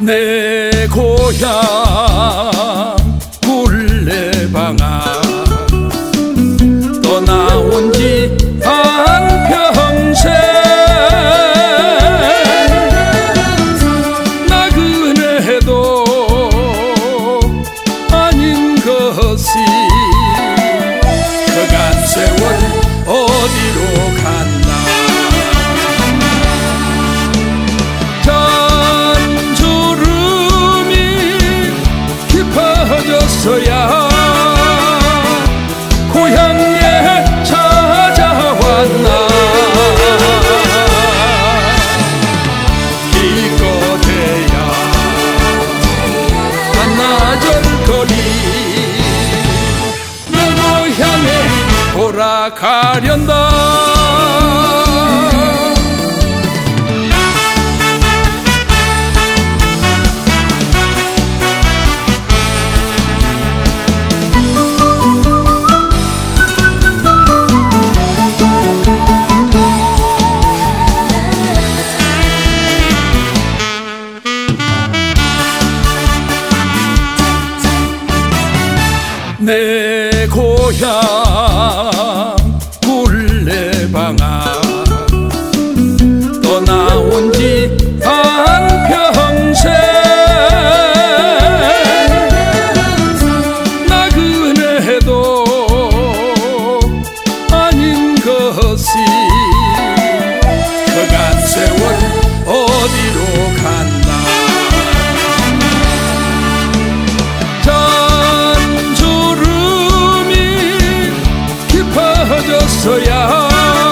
내 고향 굴레방아 떠나온 지 한평생 나그네도 아닌 것이 그간 세월 어디로 갔나. 깊어졌어야 고향에 찾아왔나. 기껏해야 한나절 거리 내 고향에 돌아가련다. 내 고향 굴레방아 떠나온 지 한평생 나그네도 아닌 것이 그간 세월 어디로 갔나. 깊어졌어야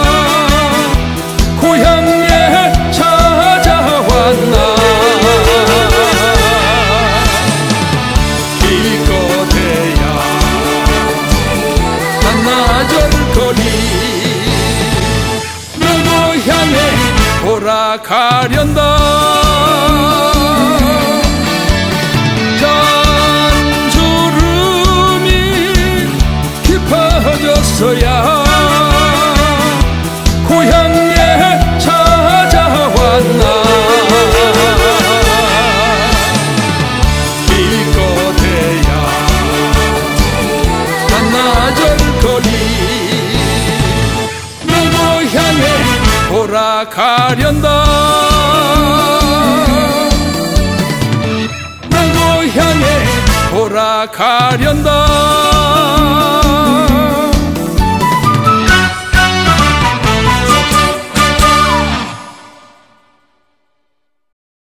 고향에 찾아왔나. 기껏해야 한나절 거리 내 고향에 돌아가련다. 깊어졌어야 고향에 찾아왔나. 기껏해야 한나절 거리 내 고향에 돌아가련다. 내 고향에 돌아가련다.